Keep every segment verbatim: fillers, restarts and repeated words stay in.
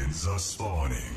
Minions are spawning.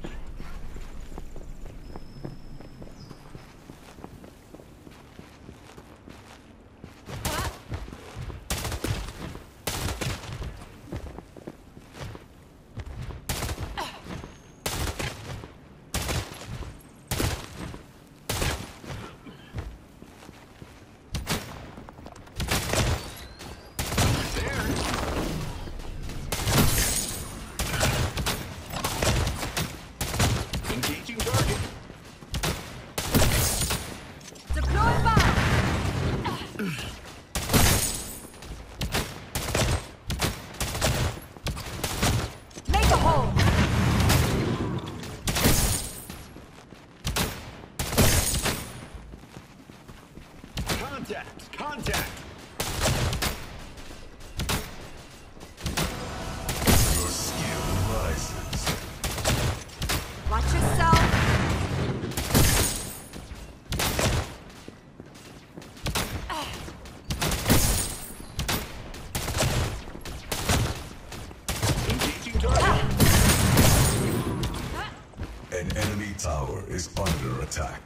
Contact! Contact! Your skill rises. Watch yourself. Engaging target! An enemy tower is under attack.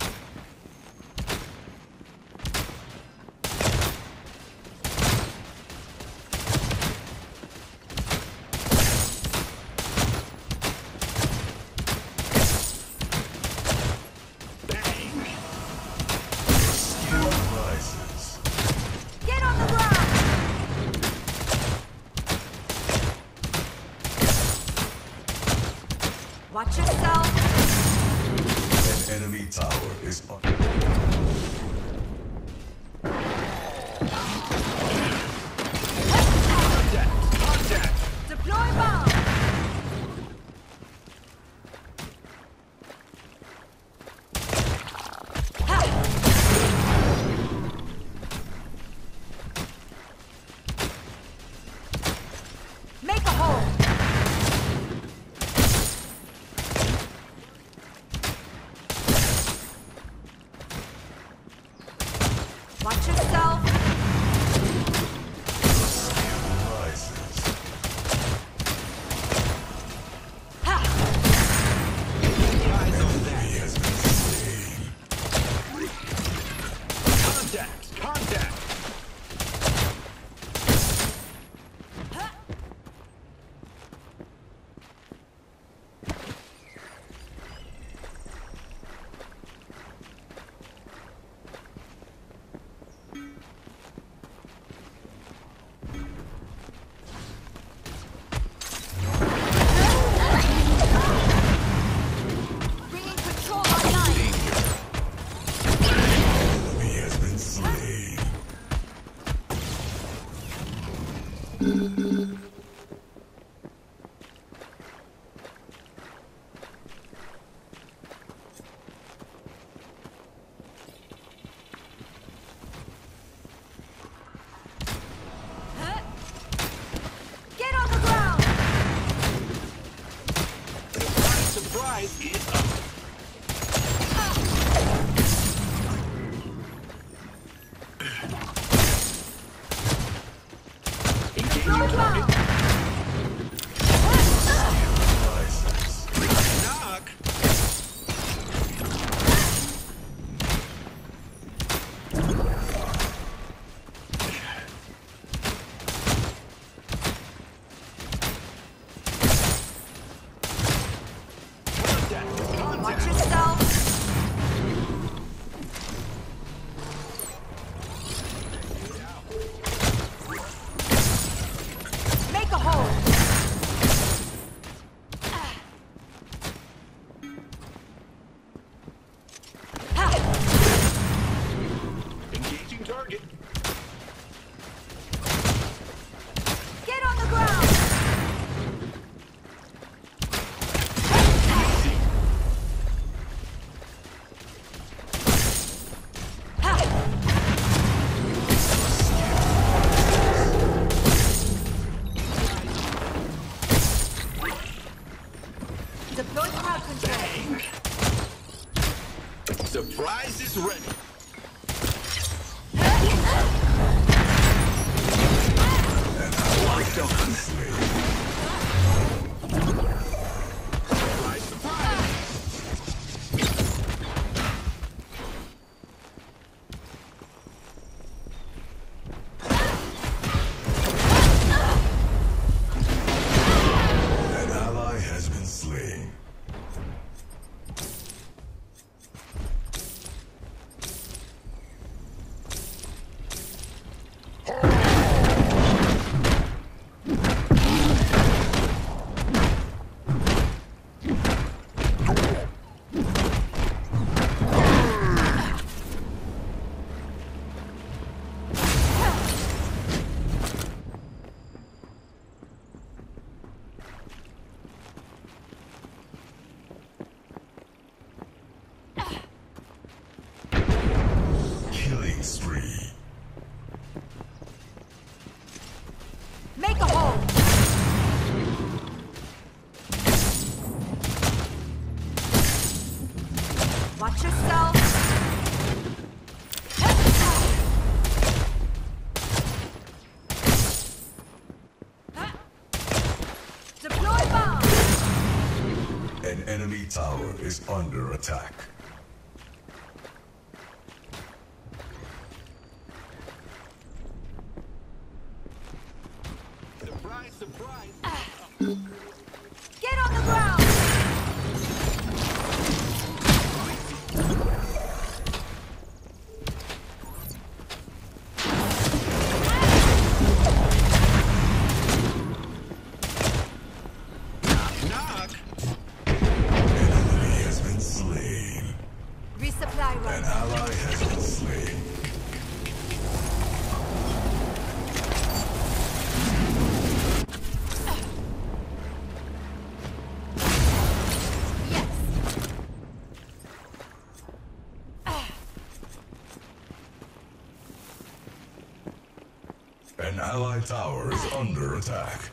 Watch yourself. An enemy tower is under Contact! Contact! Deploy bomb. Make a hole. Watch yourself. rises. Eyes on that! He has been slain. Contact! Contact! Bringing control online. He has been slain. Get on the ground. Surprise is up! Engaging Deploy target! bomb. Rises. Knock! Contact! Watch Contact! yourself. Make a hole. Engaging target! Get on the ground. Deploy crowd control. Surprise is ready! Locked on! Watch yourself. Deploy bomb. An enemy tower is under attack. Surprise, surprise. Get on the ground. Knock. An enemy has been slain. Resupply An run. ally has been slain. Yes. An ally tower is under attack.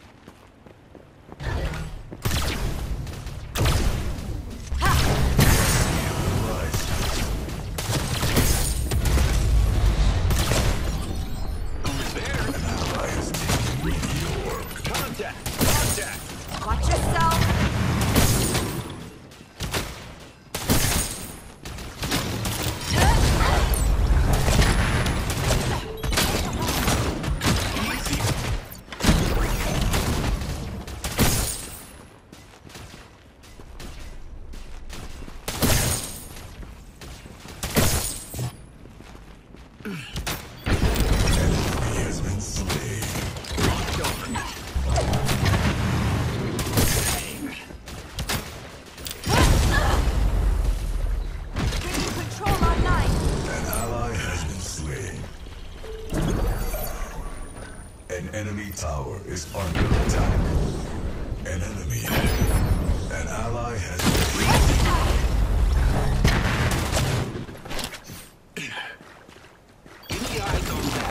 Who's there? An ally has taken meteor. Contact. Contact. Watch yourself. Easy. Enemy has been slain. Bringing control online. An ally has been slain. An enemy tower is under attack. An enemy. An ally has been Give me eyes on that.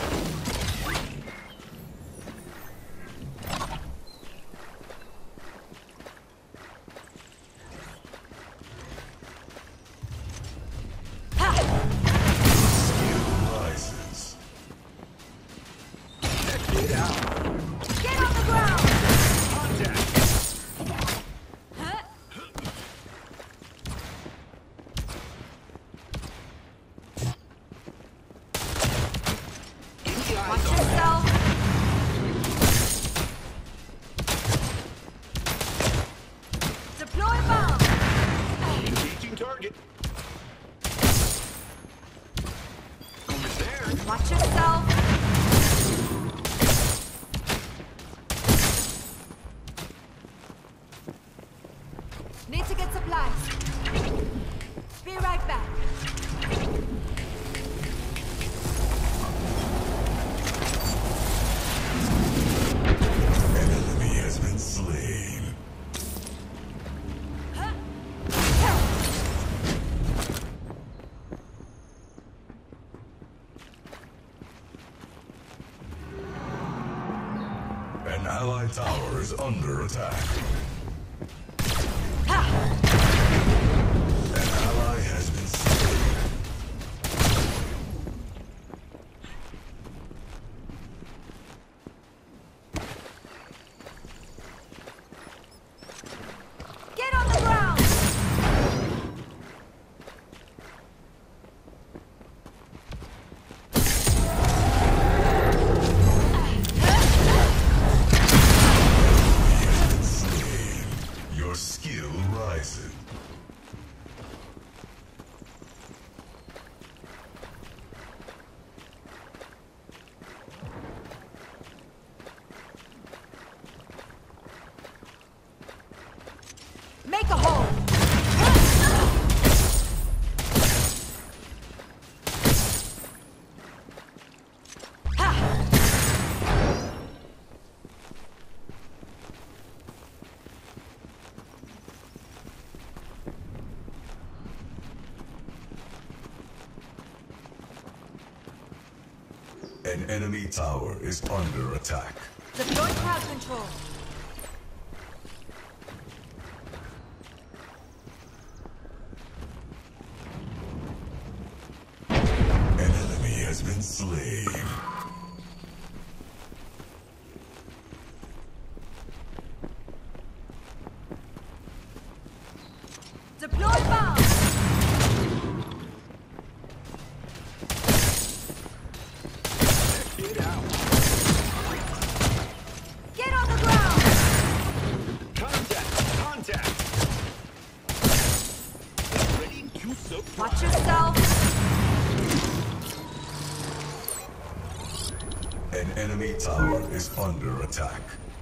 rises. Check it out. Get on the ground. Contact. Give me Watch eyes on that. yourself. Deploy bomb. Engaging target. Who's there? Watch yourself. Need to get supplies. Be right back. An enemy has been slain. An ally tower is under attack. An ally has been slain. Get on the ground. Your skill rises. Make a hole. An enemy tower is under attack. Deploy crowd control. Deploy bomb! Get out. Get on the ground! Contact. Contact. Ready to supply. Watch yourself! An enemy tower is under attack.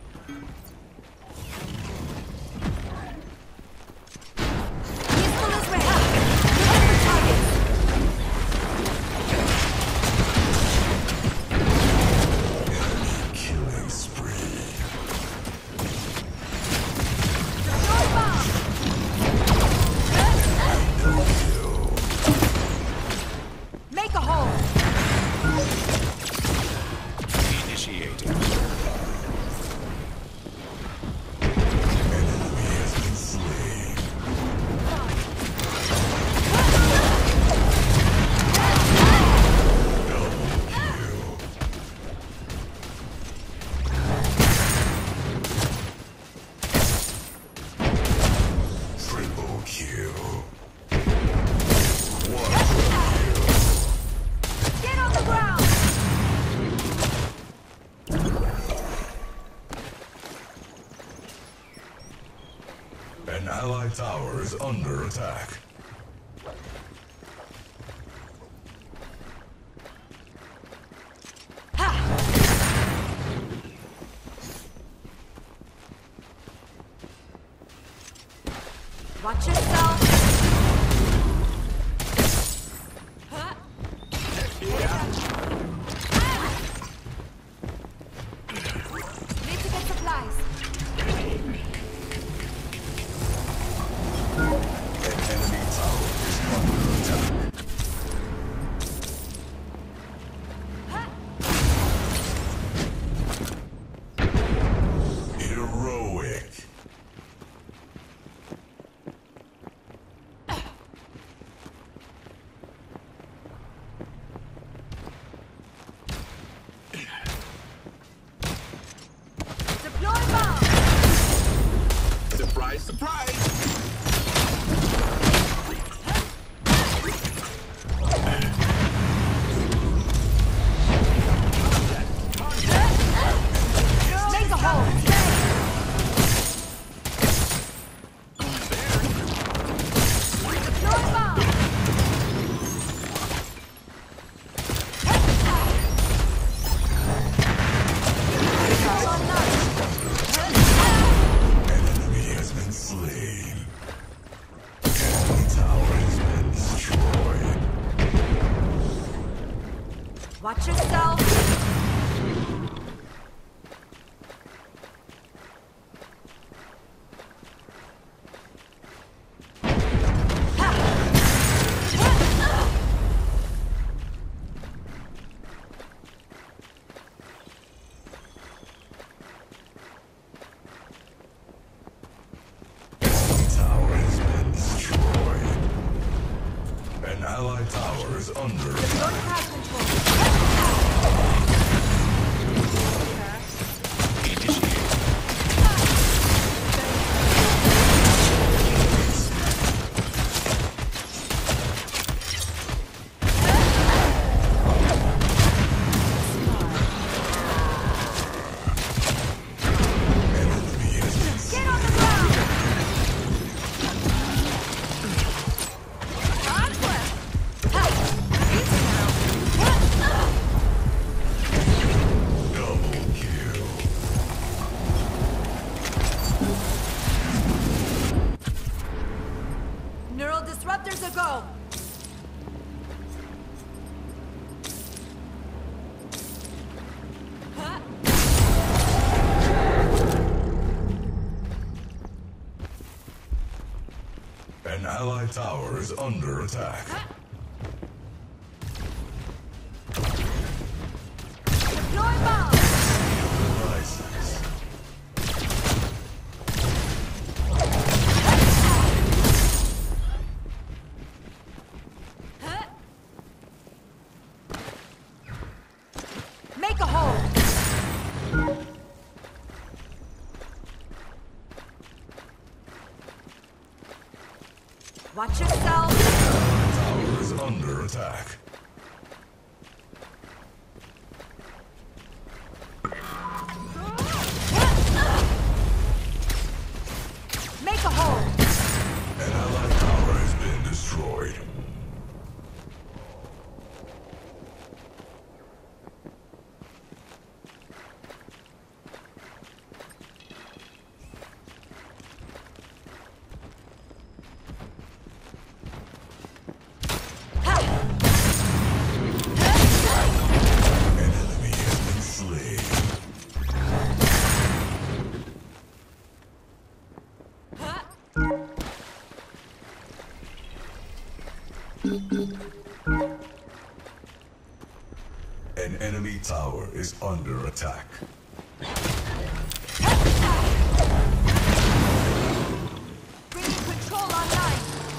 Useful as we have! Look at the targets! Enemy killing spree. Deploy bomb! Double kill. Make a hole! Initiated. An enemy has been slain. Double kill. Triple kill. Quadruple Get on the ground! kill. An allied tower is under attack. Watch yourself! Huh? Need to get supplies. An enemy tower is under attack. Heroic. Deploy bomb! Surprise, surprise. Make a hole! Deploy bomb! An enemy has been slain. Enemy tower has been destroyed. Watch yourself! Enemy tower has been destroyed. An allied tower is under attack. Don't have control. Initiated. An enemy has been slain. Get on the ground! Onward! Ha! Easy now! Double kill. Neural disruptors a go! Huh? An allied tower is under attack. Deploy bomb! Rises. Huh? Make a hole! Watch yourself. Tower is under attack. Make a hole. An allied tower has been destroyed. An enemy has been slain. An enemy tower is under attack. Bringing control online.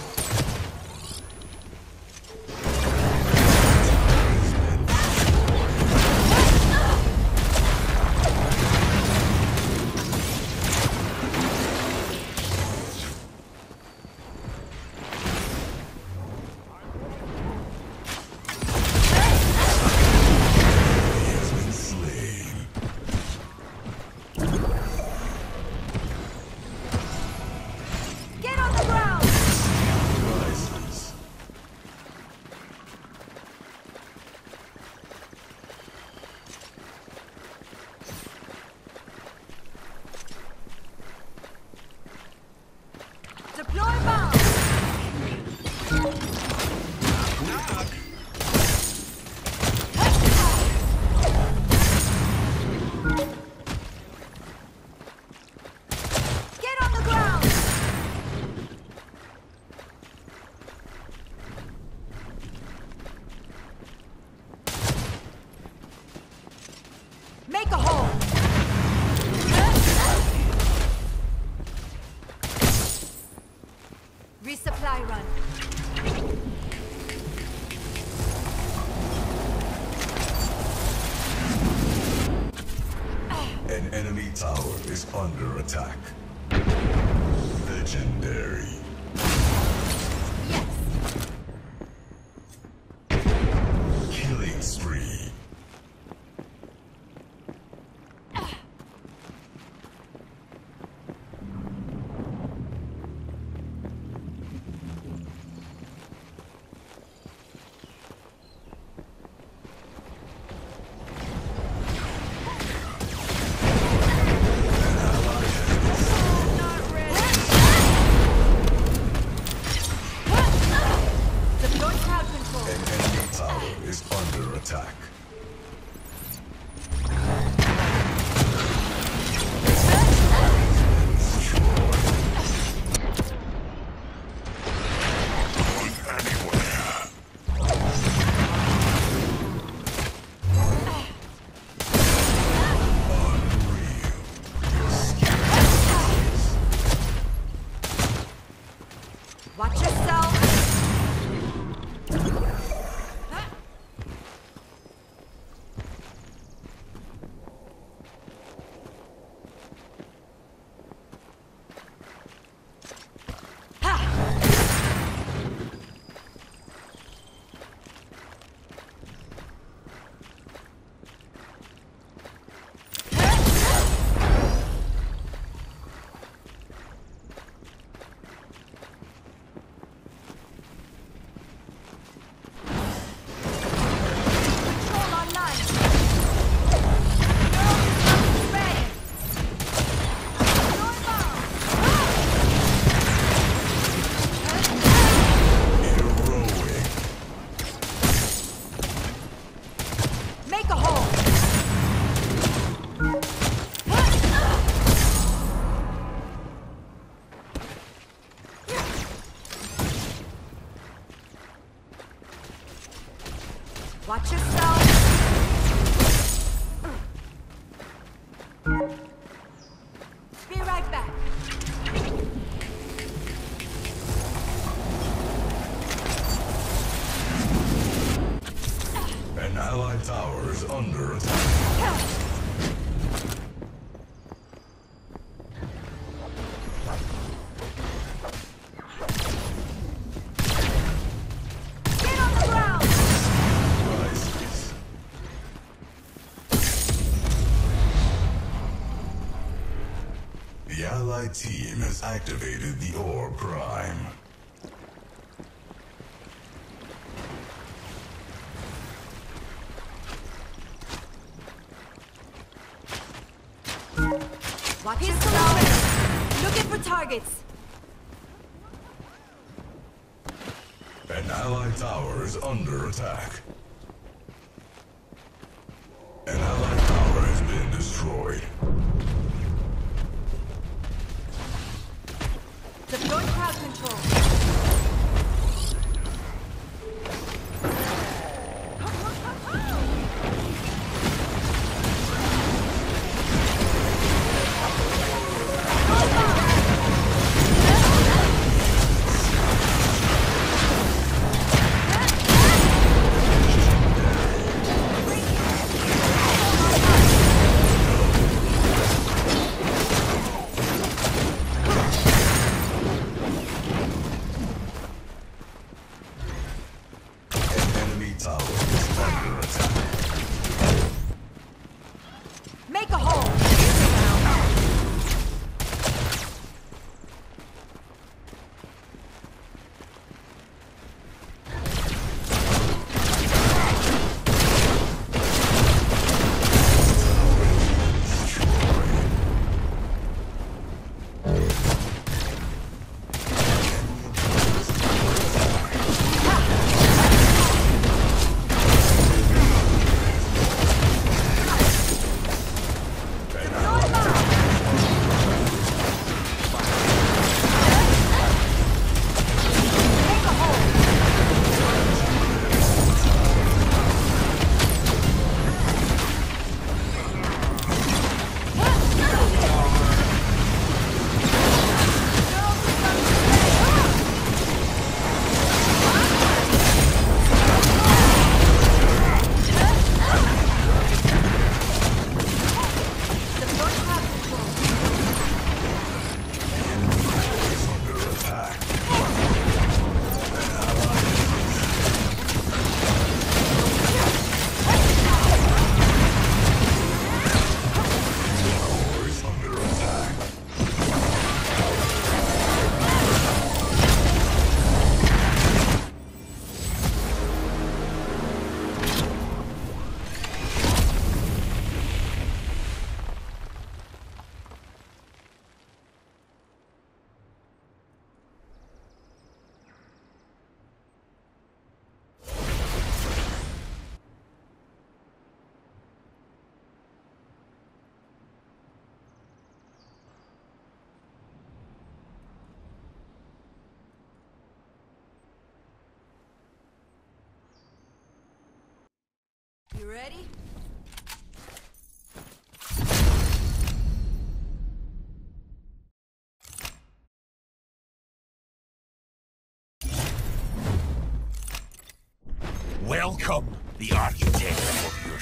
He has been slain. Get on the ground. Rises. Deploy bomb. Knock. Get on the ground. Make a hole. Resupply run. An enemy tower is under attack. Legendary. Yes. Killing spree. Not ready. Deploy crowd control. An enemy tower is under attack. Watch yourself. Control online. Girl, ready. Deploy bomb. Heroic. Make a hole. Watch yourself. Be right back. An allied tower is under attack. team has activated the Orb Prime. Watch his surroundings. Looking for targets. An allied tower is under attack. An allied tower has been destroyed. Deploy crowd control. Make a hole! You ready? Welcome, the architect of your